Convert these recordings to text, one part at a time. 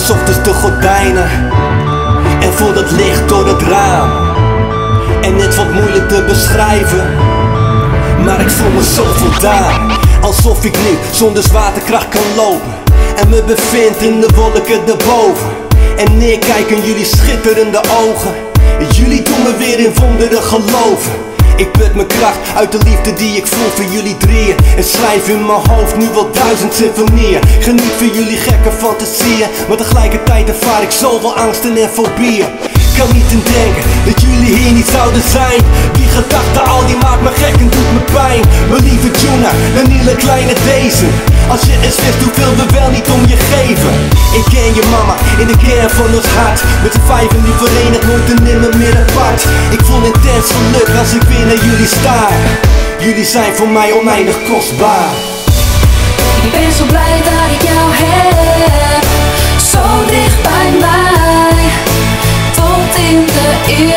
's ochtends de gordijnen en voel het licht door het raam. En het wordt moeilijk te beschrijven, maar ik voel me zo voldaan. Alsof ik nu zonder zwaartekracht kan lopen en me bevind in de wolken erboven. En neerkijken jullie schitterende ogen. Jullie doen me weer in wonderen geloven. Ik put mijn kracht uit de liefde die ik voel voor jullie drieën. En schrijf in mijn hoofd nu wel 1000 symfonieën. Geniet van jullie gekke fantasieën, maar tegelijkertijd ervaar ik zoveel angsten en fobieën. Ik kan niet in denken dat jullie hier niet zouden zijn. Die gedachte al die maakt me gek en doet me pijn. Mijn lieve Juna, een hele kleine deze. Als je eens wist hoeveel we wel niet om je geven. Ik ken je mama in de kern van ons hart. Met z'n vijven nu verenigd, nooit en nimmer meer apart. Ik voel intens geluk als ik weer naar jullie sta. Jullie zijn voor mij oneindig kostbaar. Ik ben zo blij dat ik jou heb, zo dicht bij mij, tot in de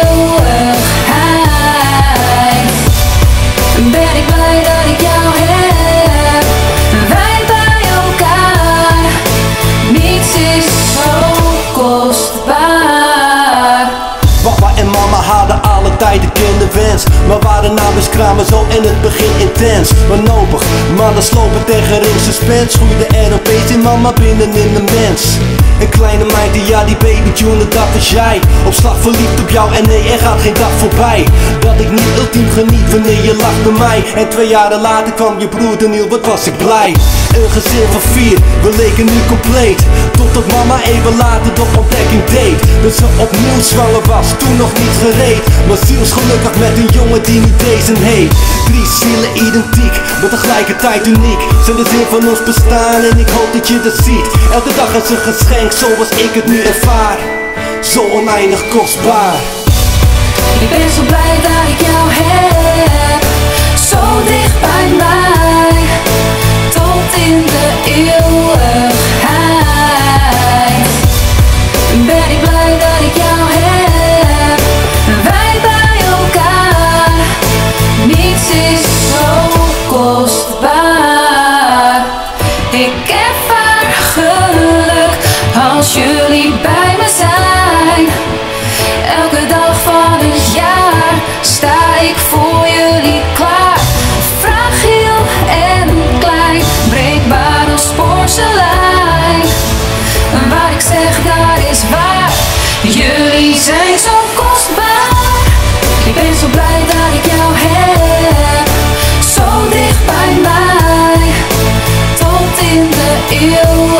eeuwigheid. Ben ik blij dat ik jou heb, wij bij elkaar, niets is zo kostbaar. Papa en mama hadden alle tijden kinderwens, maar waren namens kramen zo in het begin intens. Wanhopig, mannen slopen tegen ring suspense. Groeide er opeens in mama binnenin de mens. Een kleine meid, ja die baby June, dat is jij. Op slag verliefd op jou en nee, er gaat geen dag voorbij dat ik niet ultiem geniet wanneer je lacht bij mij. En 2 jaren later kwam je broer Daniel, wat was ik blij. Een gezin van 4, we leken nu compleet. Totdat mama even later de ontdekking deed dat ze opnieuw zwanger was, toen nog niet gereed. Maar zielsgelukkig met een jongen die nu deze heet. 3 zielen identiek, maar tegelijkertijd uniek. Zijn de zin van ons bestaan en ik hoop dat je dat ziet. Elke dag is een geschenk zoals ik het nu ervaar. Zo oneindig kostbaar. Ik ben zo blij dat ik jou heb, zo dicht bij mij, tot in de eeuwigheid. Ben ik blij dat ik jou heb, wij bij elkaar, niets is zo kostbaar. Ik ervaar geluk als jullie bij me zijn. Elke dag van het jaar sta ik voor jullie klaar. Fragiel en klein, breekbaar als porselein. Wat ik zeg, dat is waar. Jullie zijn zo kostbaar. Ik ben zo blij dat ik jou heb, zo dicht bij mij, tot in de eeuw.